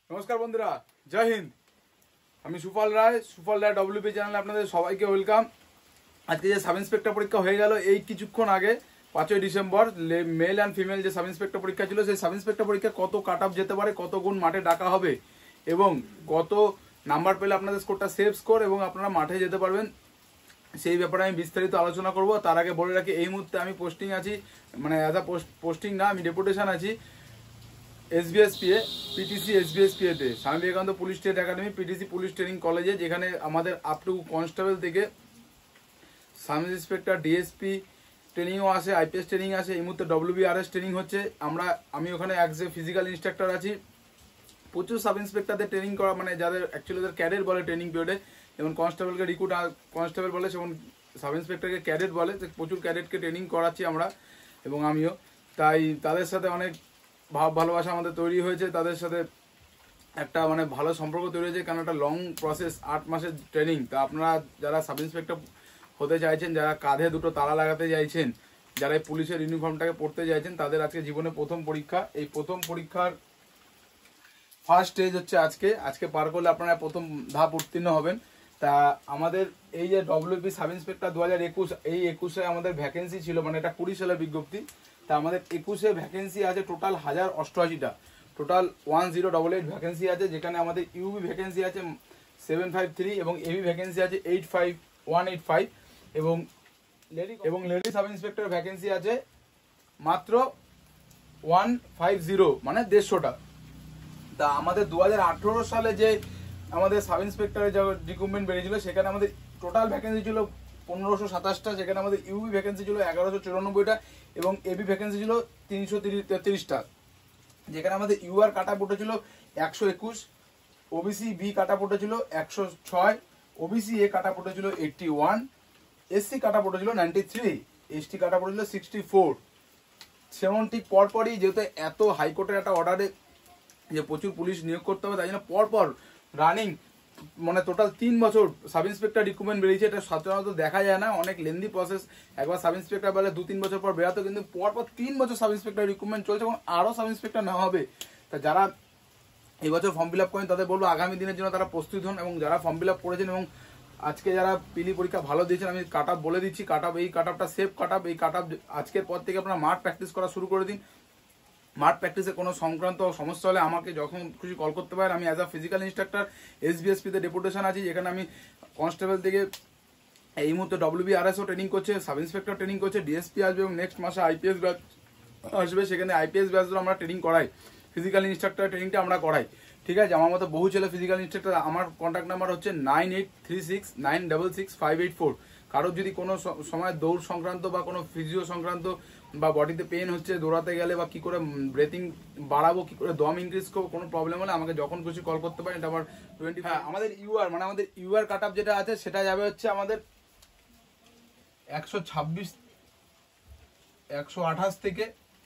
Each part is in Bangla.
নমস্কার বন্ধুরা, জয় হিন্দ। আমি সুফল রায়, সুফল রায় ডব্লিউপি চ্যানেলে আপনাদের সবাইকে ওয়েলকাম। আজকে যে সাব ইন্সপেক্টর পরীক্ষা হয়ে গেল এই কিছুক্ষণ আগে 5ই ডিসেম্বর, মেল অ্যান্ড ফিমেল যে সাব ইন্সপেক্টর পরীক্ষা ছিল, সেই সাব ইন্সপেক্টর পরীক্ষা কত কাট অফ যেতে পারে, কত গুণ মাঠে ডাকা হবে এবং কত নাম্বার পেলে আপনাদের স্কোরটা সেফ স্কোর এবং আপনারা মাঠে যেতে পারবেন, সেই ব্যাপারে আমি বিস্তারিত আলোচনা করব। তার আগে বলে রাখি, এই মুহূর্তে আমি পোস্টিং আছি, মানে অ্যাজ আ পোস্টিং না, আমি ডেপুটেশন আছি এসবিএসপিএ, পিটিসি এসবিএসপিএ তে, Swami Vivekananda police trade academy, PTC police training কলেজে, যেখানে আমাদের আপ টু কনস্টেবল থেকে সাব ইন্সপেক্টর, ডিএসপি ট্রেনিংও আছে, আইপিএস ট্রেনিং আছে। এই মুহূর্তে ডব্লিউবিআরএস ট্রেনিং হচ্ছে। আমি ওখানে অ্যাজ এ ফিজিক্যাল ইনস্ট্রাক্টর আছি। প্রচুর সাব ইন্সপেক্টরদের ট্রেনিং করা, মানে যাদের অ্যাকচুয়ালি ওদের ক্যাডেট বলে ট্রেনিং পিরিয়ডে, যেমন কনস্টেবলকে রিক্রুট কনস্টেবল বলে, যেমন সাব ইন্সপেক্টরকে ক্যাডেট বলে। প্রচুর ক্যাডেটকে ট্রেনিং করাচ্ছি আমরা এবং আমিও। তাই তাদের সাথে অনেক ভাব ভালোবাসা আমাদের তৈরি হয়েছে, তাদের সাথে একটা মানে ভালো সম্পর্ক তৈরি হয়েছে, কারণ একটা লং প্রসেস, 8 মাসের ট্রেনিং। তা আপনারা যারা সাব ইন্সপেক্টর হতে চাইছেন, যারা কাঁধে দুটো তালা লাগাতে চাইছেন, যারা এই পুলিশের ইউনিফর্মটাকে পড়তে চাইছেন, তাদের আজকে জীবনে প্রথম পরীক্ষা। এই প্রথম পরীক্ষার ফার্স্ট স্টেজ হচ্ছে আজকে পার করলে আপনারা প্রথম ধাপ উত্তীর্ণ হবেন। তা আমাদের এই যে ডব্লিউপি সাব ইন্সপেক্টর 2021, এই 21-এ আমাদের ভ্যাকেন্সি ছিল, মানে এটা 20 সালের বিজ্ঞপ্তি। তা আমাদের 21-এ ভ্যাকেন্সি আছে টোটাল 1088টা, টোটাল 1088 ভ্যাকেন্সি আছে, যেখানে আমাদের ইউবি ভ্যাকেন্সি আছে 753 এবং এবি ভ্যাকেন্সি আছে 185 এবং লেডি সাব ইন্সপেক্টর ভ্যাকেন্সি আছে মাত্র 150, মানে 150টা। তা আমাদের 2018 সালে যে আমাদের সাব ইন্সপেক্টরের যে রিক্রুটমেন্ট বেরিয়েছিল, সেখানে আমাদের টোটাল ভ্যাকেন্সি ছিল 1527টা, সেখানে আমাদের ইউবি ভ্যাকেন্সি ছিল 1194টা এবং এবি ভ্যাকেন্সি ছিল 333টা, যেখানে আমাদের ইউআর কাটা পোটা ছিল 121, ওবিসি বি কাটা পোটা ছিল 106, ওবিসি এ কাটা পোটা ছিল 81, এসসি কাটা পোটা ছিল 93, এসটি কাটা পোটা ছিল 64। সেমন ঠিক পরপরই, যেহেতু এত হাইকোর্টের একটা অর্ডারে যে প্রচুর পুলিশ নিয়োগ করতে হবে, তাই জন্য পরপর রানিং মানে টোটাল 3 বছর সাব ইন্সপেক্টর রিক্রুটমেন্ট বেরিয়েছে। এটা সাধারণত দেখা যায় না, অনেক লেন্দি প্রসেস। একবার সাব ইন্সপেক্টর বলে 2-3 বছর পর বেরাতো, কিন্তু পরপর 3 বছর সাব ইন্সপেক্টর রিক্রুটমেন্ট চলছে এবং আরও সাব ইন্সপেক্টর নেওয়া হবে। তা যারা এবছর ফর্ম ফিল আপ করেন, তাদের বলবো আগামী দিনের জন্য তারা প্রস্তুত হন, এবং যারা ফর্ম ফিল আপ করেছেন এবং আজকে যারা পিলি পরীক্ষা ভালো দিয়েছেন, আমি কাট অফ বলে দিচ্ছি। এই কাট অফটা সেফ কাট অফ। এই কাট অফ আজকের পর থেকে আপনারা মাঠ প্র্যাকটিস করা শুরু করে দিন। মাঠ প্র্যাকটিসে কোনো সংক্রান্ত সমস্যা হলে আমাকে যখন খুশি কল করতে পারেন। আমি অ্যাজ আ ফিজিক্যাল ইনস্ট্রাক্টর এসবিএসপিতে ডেপুটেশন আছি, যেখানে আমি কনস্টেবল থেকে এই মুহূর্তে ডব্লিউবিআরএসও ট্রেনিং করছে, সাব ইন্সপেক্টর ট্রেনিং করছে, ডিএসপি আসবে এবং নেক্সট মাসে আইপিএস ব্যাচ আসবে। সেখানে আইপিএস ব্যাচগুলো আমরা ট্রেনিং করাই, ফিজিক্যাল ইনস্ট্রাক্টর ট্রেনিংটা আমরা করাই। ঠিক আছে, আমার মতো বহু ছেলে ফিজিক্যাল ইনস্ট্রাক্টর। আমার কন্ট্যাক্ট নাম্বার হচ্ছে 9836966584। কারোর যদি কোনো সময় দৌড় সংক্রান্ত বা কোনো ফিজিও সংক্রান্ত বা বডিতে পেন হচ্ছে দৌড়াতে গেলে, বা কি করে ব্রেথিং বাড়াবো, কি করে দম ইনক্রিজ করবো, কোনো প্রবলেম হলে আমাকে যখন খুশি কল করতে পারেন। এটা আমার 20। হ্যাঁ, আমাদের ইউআর মানে আমাদের ইউআর কাট আপ যেটা আছে, সেটা যাবে হচ্ছে আমাদের 126, 128 থেকে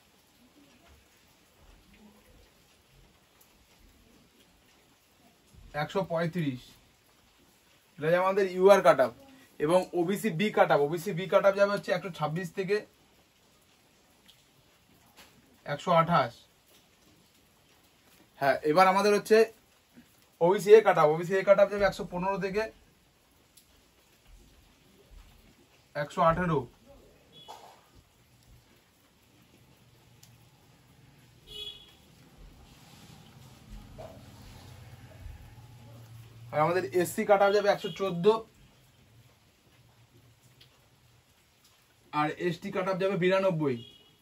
135, এটা আমাদের ইউআর কাট আপ। এবং ওবিসি বি কাট আপ, যাবে হচ্ছে 126 থেকে 128। হ্যাঁ, এবার আমাদের হচ্ছে ওবিসি এ কাট আপ, যাবে 115 থেকে 118। আর আমাদের এসসি কাট আপ যাবে 114, আর এসটি কাট আপ যাবে 92।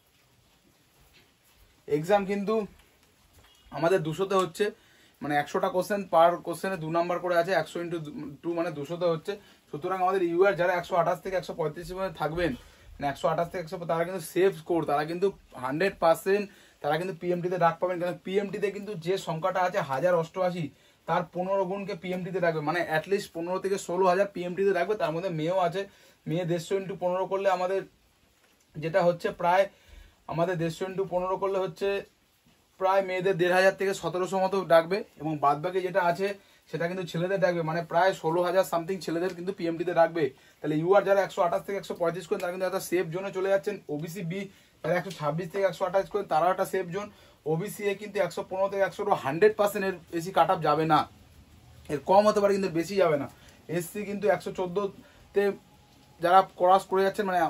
এক্সাম কিন্তু আমাদের 200তে হচ্ছে, মানে 100টা কোশ্চেন, পার কোশ্চেনে 2 নাম্বার করে আছে, 100x2 মানে 200তে হচ্ছে। সুতরাং আমাদের ইউআর যারা 128 থেকে 135 মধ্যে থাকবেন, মানে 128 থেকে 100, তারা কিন্তু সেফ স্কোর, তারা কিন্তু 100% তারা কিন্তু পিএমটিতে ডাক পাবেন। কারণ পিএমটিতে কিন্তু যে সংখ্যাটা আছে 1088, তার 15 গুণকে পিএমটিতে রাখবে, মানে অ্যাটলিস্ট 15 থেকে 16,000 পিএমটিতে রাখবে। তার মধ্যে মেয়েও আছে, মেয়ে 150x15 করলে আমাদের যেটা হচ্ছে প্রায়, আমাদের 150x15 করলে হচ্ছে প্রায় মেয়েদের 1,500 থেকে 1,700 মতো ডাকবে, এবং বাদ বাকি যেটা আছে সেটা কিন্তু ছেলেদের ডাকবে, মানে প্রায় 16,000 সামথিং ছেলেদের কিন্তু পিএমটিতে রাখবে। তাহলে ইউআর যারা 128 থেকে 135 করেন, তারা কিন্তু একটা সেফ জোনে চলে যাচ্ছেন। ওবিসি বি যারা 126 থেকে 128 করেন, তারাও একটা সেফ জোন। ওবিসি এ কিন্তু 115 থেকে 100 100% এর বেশি কাট আপ যাবে না, এর কম হতে পারে কিন্তু বেশি যাবে না। এসসি কিন্তু 114-তে যারা ক্রস করে যাচ্ছেন, মানে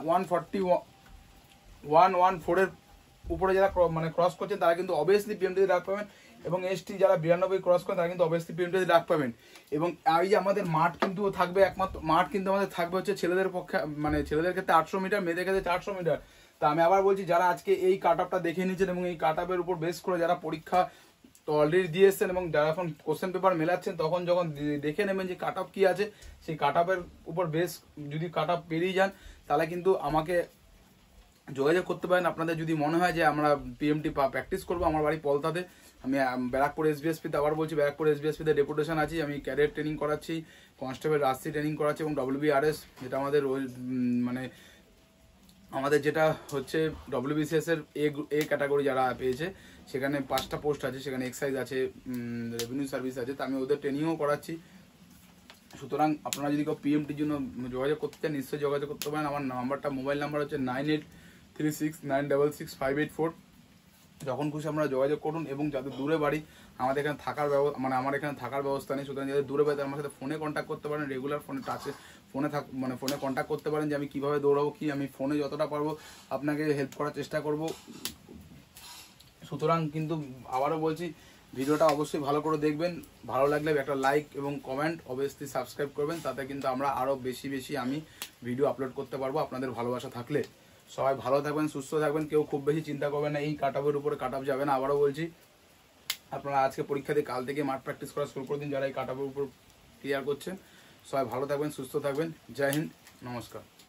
114 এর উপরে যারা মানে ক্রস করছেন তারা কিন্তু অবভিয়াসলি পিএমটিতে ডাক পাবেন, এবং এসটি যারা 92 ক্রস করেন তারা কিন্তু অবভিয়াসলি পিএমটিতে ডাক পাবেন। এবং এই যে আমাদের মাঠ কিন্তু থাকবে, একমাত্র মাঠ কিন্তু আমাদের থাকবে হচ্ছে ছেলেদের পক্ষে, মানে ছেলেদের ক্ষেত্রে 800 মিটার, মেয়েদের ক্ষেত্রে 400 মিটার। তা আমি আবার বলছি, যারা আজকে এই কাট আপটা দেখে নিয়েছেন এবং এই কাট আপের উপর বেস করে যারা পরীক্ষা তো অলরেডি দিয়ে এসছেন এবং যারা এখন কোশ্চেন পেপার মেলাচ্ছেন, তখন যখন দেখে নেবেন যে কাট আপ কী আছে, সেই কাট আপের উপর বেস যদি কাট আপ পেরিয়ে যান তাহলে কিন্তু আমাকে যোগাযোগ করতে পারেন। আপনাদের যদি মনে হয় যে আমরা পিএমটি প্র্যাকটিস করবো, আমার বাড়ি পলতাতে, আমি ব্যারাকপুর এসবিএসপিতে, আবার বলছি ব্যারাকপুর এসবিএসপিতে ডেপুটেশন আছি, আমি ক্যাডেট ট্রেনিং করাচ্ছি, কনস্টেবল রাস্তি ট্রেনিং করাচ্ছি, এবং WBRS যেটা আমাদের মানে আমাদের যেটা হচ্ছে WBCS এর এ ক্যাটাগরি যারা পেয়েছে, সেখানে 5টা পোস্ট আছে, সেখানে এক্সাইজ আছে, রেভিনিউ সার্ভিস আছে, তা আমি ওদের ট্রেনিংও করাচ্ছি। সুতরাং আপনারা যদি কেউ পিএমটির জন্য যোগাযোগ করতে চান নিশ্চয়ই যোগাযোগ করতে পারেন। আমার নাম্বারটা, মোবাইল নাম্বার হচ্ছে 9836966584। যখন খুশি আপনারা যোগাযোগ করুন। এবং যাদের দূরে বাড়ি, আমাদের এখানে থাকার ব্যবস্থা, মানে আমার এখানে থাকার ব্যবস্থা নেই, সুতরাং যাদের দূরে বাড়ি আমার সাথে ফোনে কন্ট্যাক্ট করতে পারেন, রেগুলার ফোনে টাচে মানে ফোনে কন্ট্যাক্ট করতে পারেন যে আমি কীভাবে দৌড়াবো, কি আমি ফোনে যতটা পারবো আপনাকে হেল্প করার চেষ্টা করব। সুতরাং কিন্তু আবারও বলছি, ভিডিওটা অবশ্যই ভালো করে দেখবেন, ভালো লাগলে একটা লাইক এবং কমেন্ট, অবভিয়াসলি সাবস্ক্রাইব করবেন, তাতে কিন্তু আমরা আরও বেশি আমি ভিডিও আপলোড করতে পারবো আপনাদের ভালোবাসা থাকলে। সবাই ভালো থাকবেন, সুস্থ থাকবেন, কেউ খুব বেশি চিন্তা করবেন না, এই কাট আপের উপরে কাট আপ যাবে না। আবারও বলছি, আপনারা আজকে পরীক্ষা দিয়ে কাল থেকে মাঠ প্র্যাকটিস করা শুরু করে দিন যারা এই কাট আপের উপর ক্লিয়ার করছেন। সবাই ভালো থাকবেন, সুস্থ থাকবেন। জয় হিন্দ, নমস্কার।